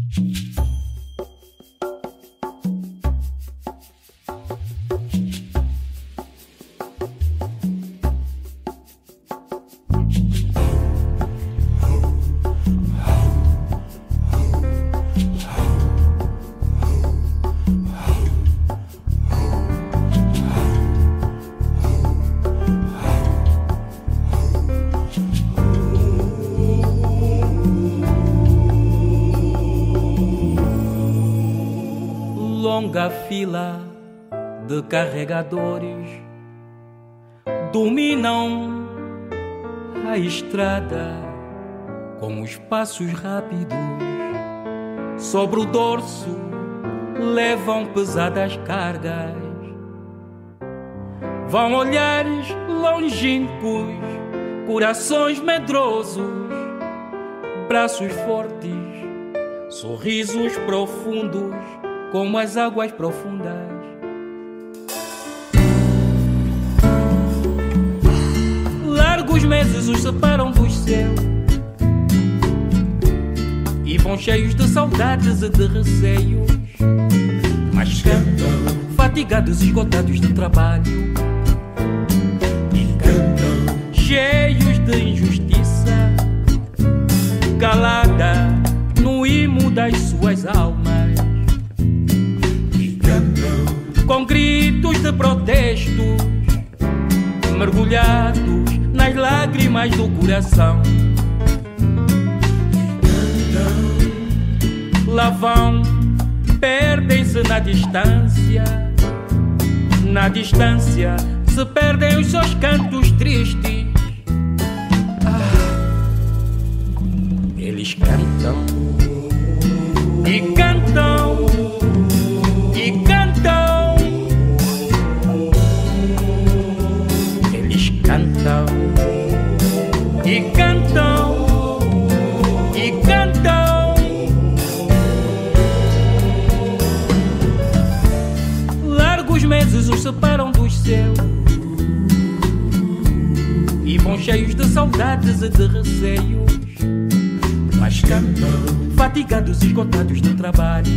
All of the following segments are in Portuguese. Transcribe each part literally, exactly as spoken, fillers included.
Longa fila de carregadores dominam a estrada com os passos rápidos. Sobre o dorso levam pesadas cargas. Vão olhares longínquos, corações medrosos, braços fortes, sorrisos profundos como as águas profundas. Largos meses os separam dos céus e vão cheios de saudades e de receios, mas cantam, fatigados e esgotados de trabalho, e cantam, cheios de injustiça, calada no imo das suas almas, com gritos de protestos, mergulhados nas lágrimas do coração. Lá vão, perdem-se na distância. Na distância se perdem os seus cantos tristes. Ah, eles cantam e cantam e cantam. Cantam e cantam e cantam. Largos meses os separam dos céus e vão cheios de saudades e de receios, mas cantam, fatigados e esgotados de trabalho,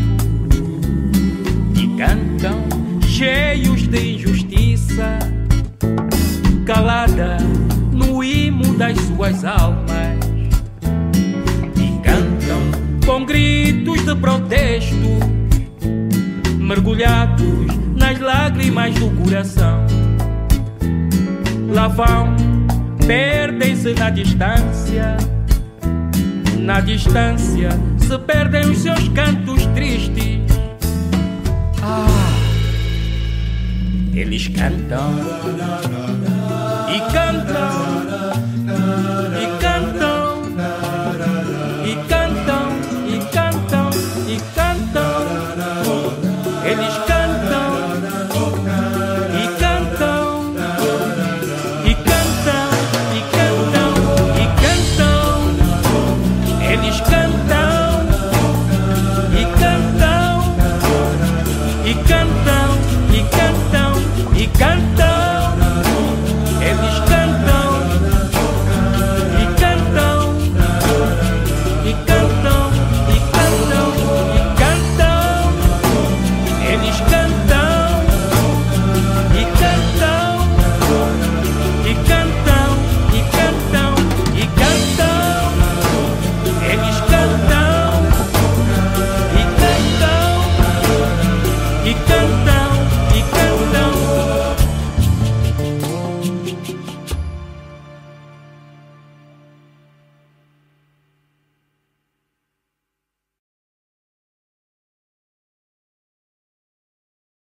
e cantam, cheios de injustiça, calada no imo das suas almas, e cantam com gritos de protesto, mergulhados nas lágrimas do coração. Lá vão, perdem-se na distância. Na distância se perdem os seus cantos tristes. Ah, eles cantam e cantam e